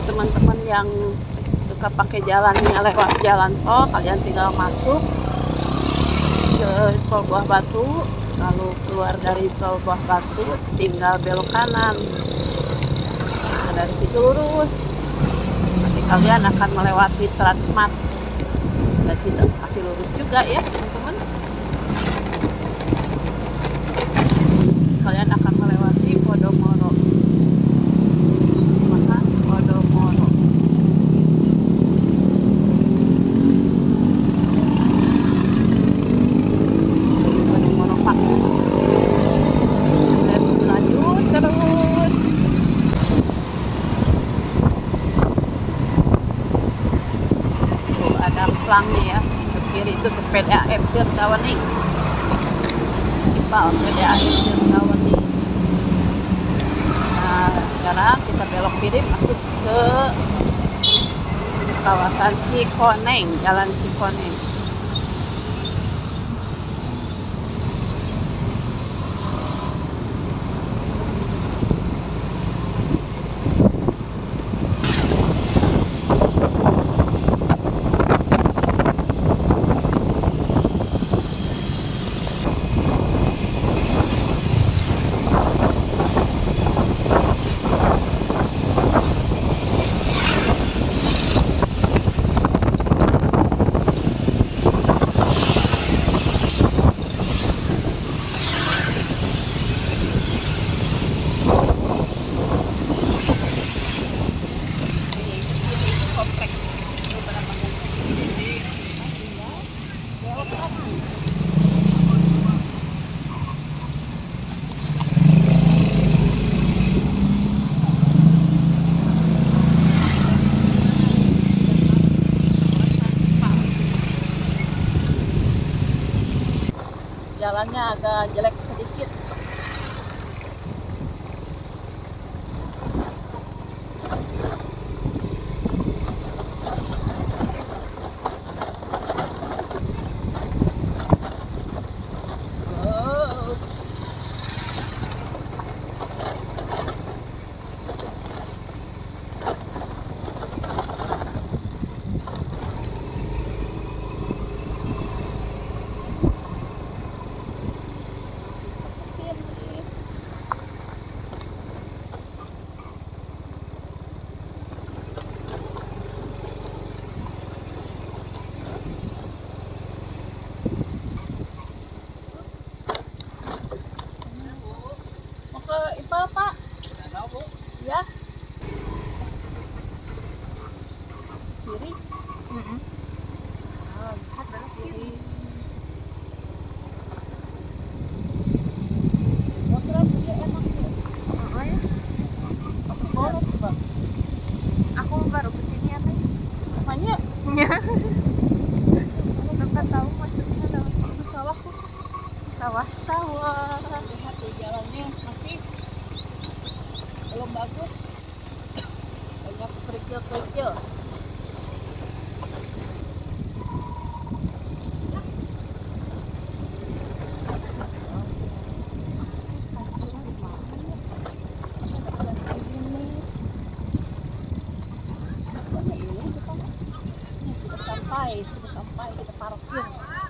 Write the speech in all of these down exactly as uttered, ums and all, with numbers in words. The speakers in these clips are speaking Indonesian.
teman-teman yang suka pakai jalannya lewat jalan tol, kalian tinggal masuk ke tol Buah Batu, lalu keluar dari tol Buah Batu tinggal belok kanan. Nah, dari situ lurus, nanti kalian akan melewati Transmart. Dari situ masih lurus juga ya teman-teman. Kalian akan melewati Podomoro. Mana Podomoro? Podomoro Pak. Dan lanjut terus. Tuh ada pelangnya ya. Ke kiri itu ke P D A M Tirtawaning. Ipal P D A M Tirtawaning. Nah, sekarang kita belok kiri masuk ke kawasan Cikoneng, Jalan Cikoneng. Jalannya agak jelek sedikit. Oh. Mau ke Ipal Pak? Ya. Kiri. Mm -mm. Oh, lihat belok kiri. Motoran dia enak sih. Oh ya, Pasti boleh tuh Bang. aku baru kesini ya teh. Makanya Tempat tahu masuknya lewat itu sawah tuh. sawah-sawah. Lihat tuh jalannya masih belum bagus. Banyak kerikil-kerikil. Sudah sampai, sudah sampai kita parkir.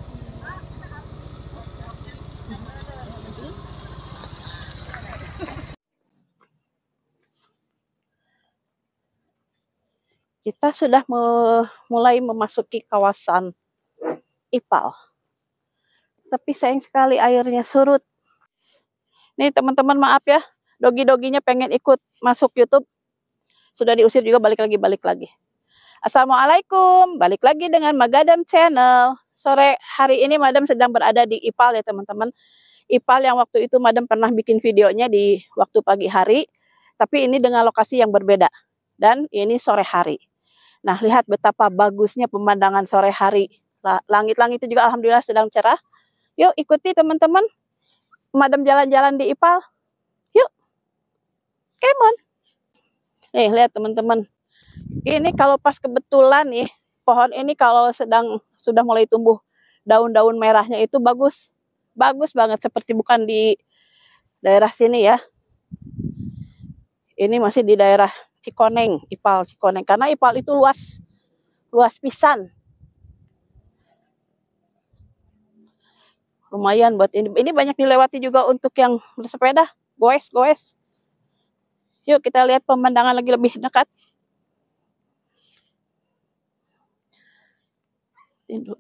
Kita sudah me- mulai memasuki kawasan Ipal. Tapi sayang sekali airnya surut. Nih teman-teman maaf ya, dogi-doginya pengen ikut masuk YouTube. Sudah diusir juga balik lagi, balik lagi. Assalamualaikum, balik lagi dengan Magadam Channel. Sore hari ini Madam sedang berada di Ipal ya teman-teman. Ipal yang waktu itu Madam pernah bikin videonya di waktu pagi hari. Tapi ini dengan lokasi yang berbeda. Dan ini sore hari. Nah, lihat betapa bagusnya pemandangan sore hari. Langit-langit itu juga alhamdulillah sedang cerah. Yuk ikuti teman-teman. Madam jalan-jalan di Ipal. Yuk. Come on. Nih, lihat teman-teman. Ini kalau pas kebetulan nih, pohon ini kalau sedang sudah mulai tumbuh daun-daun merahnya itu bagus. Bagus banget seperti bukan di daerah sini ya. Ini masih di daerah Cikoneng, Ipal Cikoneng. Karena Ipal itu luas, luas pisan. Lumayan buat ini. Ini banyak dilewati juga untuk yang bersepeda, goes-goes. Yuk kita lihat pemandangan lagi lebih dekat. Ini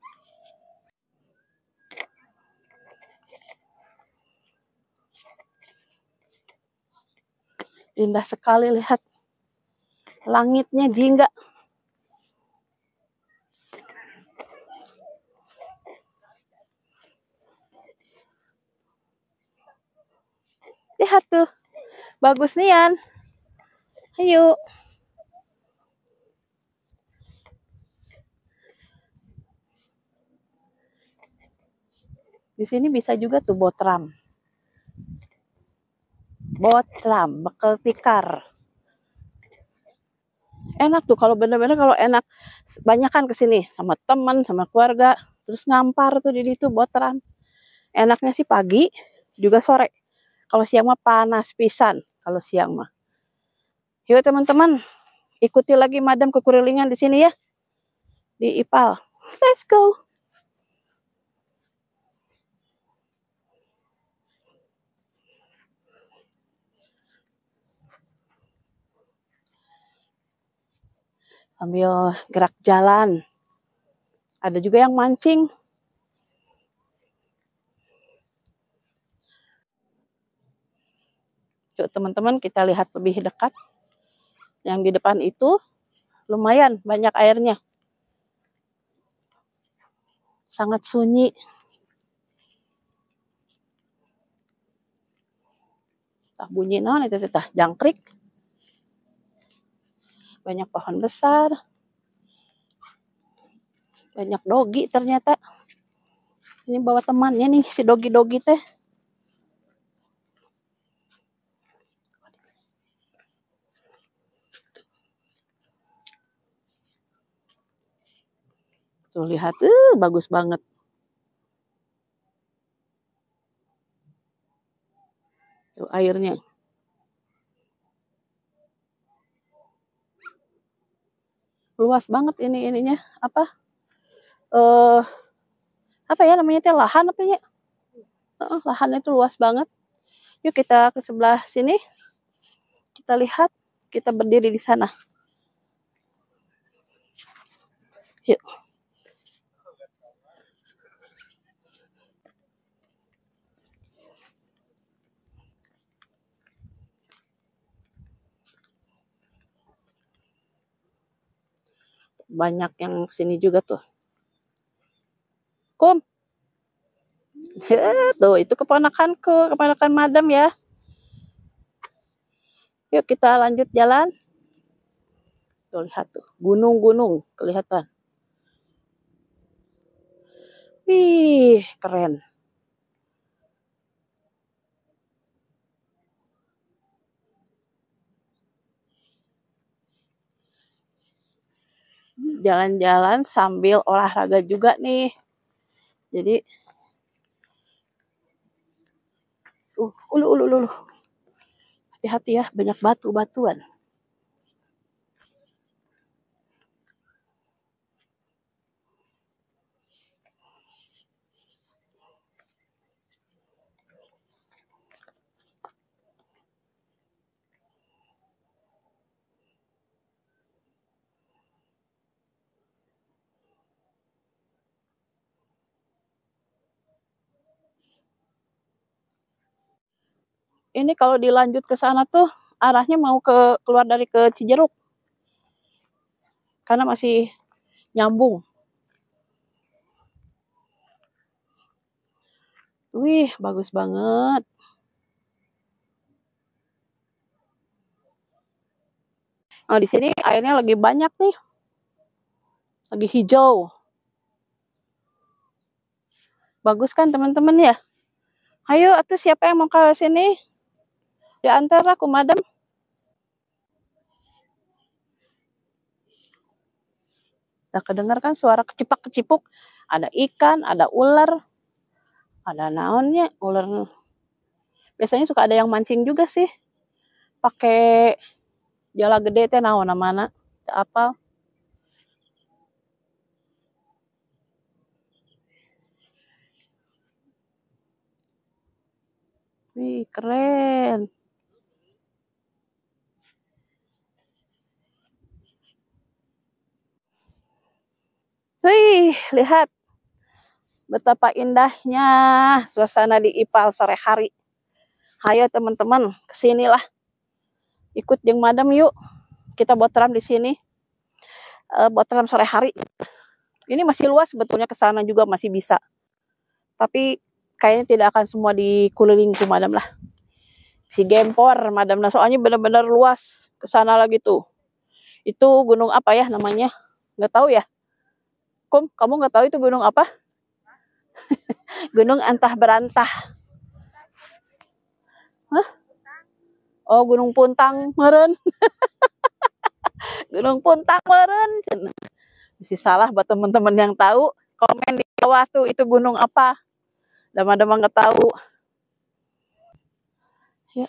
indah sekali, lihat langitnya jingga. Lihat tuh, bagus nian. Ayo. Di sini bisa juga tuh botram. Botram, bekal tikar. Enak tuh kalau bener-bener kalau enak banyakan ke sini sama teman, sama keluarga, terus ngampar tuh di situ botram. Enaknya sih pagi juga sore. Kalau siang mah panas pisan kalau siang mah. Yuk teman-teman, ikuti lagi Madam kekurilingan di sini ya. Di Ipal. Let's go. Sambil gerak jalan. Ada juga yang mancing. Yuk teman-teman, kita lihat lebih dekat. Yang di depan itu lumayan banyak airnya. Sangat sunyi. Tah bunyi naon itu tah jangkrik. Banyak pohon besar. Banyak dogi ternyata. Ini bawa temannya nih si dogi-dogi teh. Tuh lihat, uh, bagus banget. Tuh airnya. Luas banget ini ininya apa? Eh uh, apa ya namanya teh lahan apa ya? Uh, lahannya itu luas banget. Yuk kita ke sebelah sini. Kita lihat, kita berdiri di sana. Yuk. Banyak yang sini juga tuh. Kum. Tuh, itu keponakanku, keponakan Madam ya. Yuk kita lanjut jalan. Tuh lihat tuh, gunung-gunung kelihatan. Wih, keren. Jalan-jalan sambil olahraga juga nih. Jadi uh, ulu ulu ulu. Hati-hati ya, banyak batu-batuan. Ini kalau dilanjut ke sana tuh arahnya mau ke keluar dari ke Cijeruk. Karena masih nyambung. Wih, bagus banget. Nah, di sini airnya lagi banyak nih. Lagi hijau. Bagus kan teman-teman ya? Ayo, atuh siapa yang mau ke sini? Diantar aku, Madam. Nah, kedengar kan suara kecipak-kecipuk. Ada ikan, ada ular. Ada naonnya, ular. Biasanya suka ada yang mancing juga sih. Pakai Jala gede teh naon namana? Teu apal. Wih, keren. Wih, lihat betapa indahnya suasana di Ipal sore hari. Hayo teman-teman, kesinilah. Ikut jeung madam yuk. Kita botram di sini. E, botram sore hari. Ini masih luas sebetulnya, ke sana juga masih bisa. Tapi kayaknya tidak akan semua dikelilingi ke madam lah. Si gempor madam, nah soalnya benar-benar luas. Ke sana lagi tuh. Itu gunung apa ya namanya? Nggak tahu ya. Kom, kamu nggak tahu itu gunung apa? Gunung Antah Berantah. Hah? Oh, Gunung Puntang meren. Gunung Puntang meren. Masih salah buat teman-teman yang tahu, komen di bawah tuh itu gunung apa. Dama-dama nggak tahu. Ya.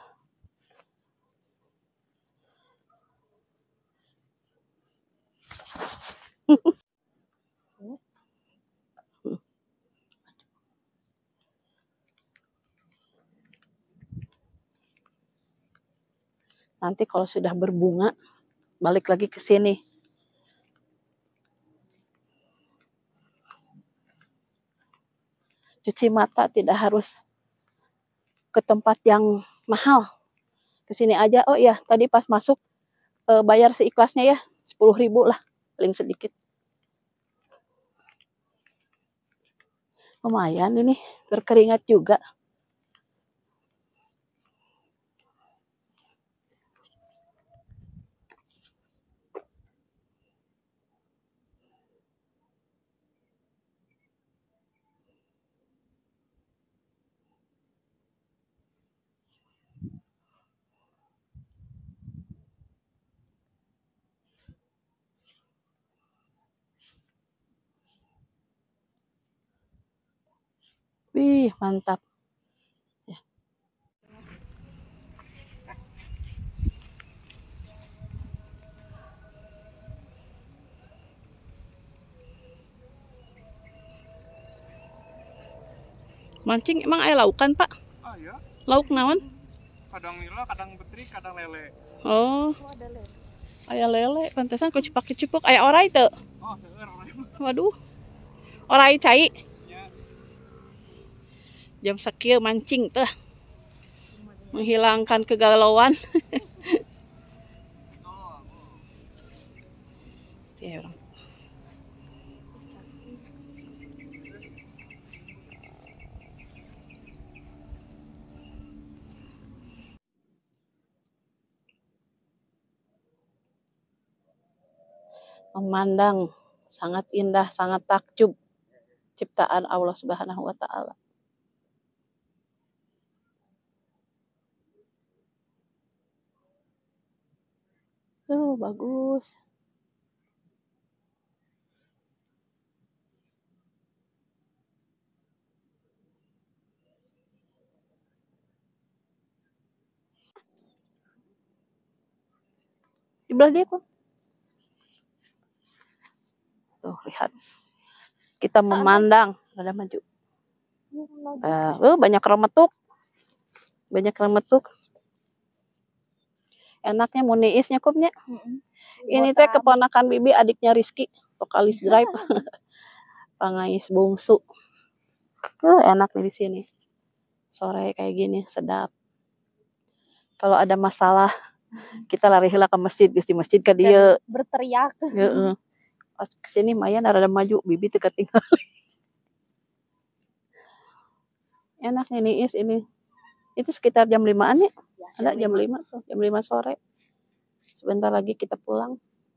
Nanti kalau sudah berbunga, balik lagi ke sini. Cuci mata tidak harus ke tempat yang mahal. Ke sini aja. Oh iya, tadi pas masuk e, bayar seikhlasnya ya, sepuluh ribu lah, paling sedikit. Lumayan ini, berkeringat juga. Wih, mantap. Ya. Mancing emang aya laukan, Pak? Ah ya. Lauk naon? Kadang nila, kadang betri, kadang lele. Oh. Aya lele, pantesan ku cipak-cipuk. Aya orai teu? Oh, seueur orai. Waduh. Orai cai. Ya. Jam sakieu mancing teh. Menghilangkan kegalauan. Oh, oh. Ya, orang. Memandang sangat indah, sangat takjub ciptaan Allah Subhanahu wa taala. Tuh, bagus. Di belah dia kok. Tuh, lihat. Kita memandang, ada maju. Uh, uh, banyak remetuk. Banyak remetuk. Enaknya muniisnya kupnya. Mm-hmm. Ini teh keponakan Bibi, adiknya Rizky, vokalis Drive. Pangais bungsu. Uh, enak nih di sini. Sore kayak gini sedap. Kalau ada masalah, kita lari hela ke masjid, di masjid ke dia berteriak. Heeh. Pas kesini Mayan ada maju, Bibi teu ketinggalan. Enak nih Niis ini. Itu sekitar jam limaan ya? Ya ada jam lima tuh, jam lima sore. Sebentar lagi kita pulang.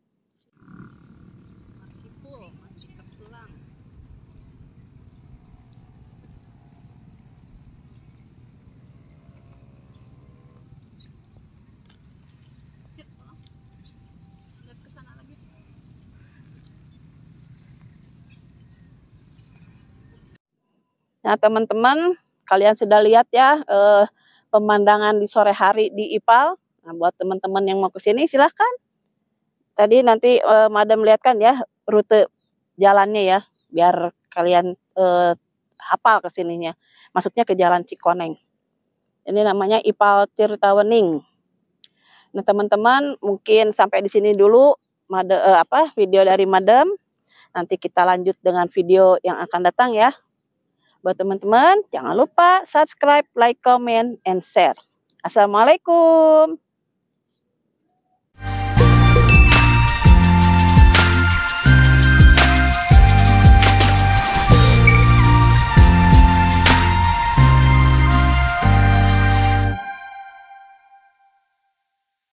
Nah teman-teman, kalian sudah lihat ya eh, pemandangan di sore hari di Ipal. Nah, buat teman-teman yang mau ke sini silahkan. Tadi nanti uh, Madam lihatkan ya rute jalannya ya, biar kalian uh, hafal ke sininya. Masuknya ke Jalan Cikoneng. Ini namanya I P A L Tirtawening. Nah, teman-teman mungkin sampai di sini dulu Madam, uh, apa video dari Madam. Nanti kita lanjut dengan video yang akan datang ya. Buat teman-teman, jangan lupa subscribe, like, comment, and share. Assalamualaikum.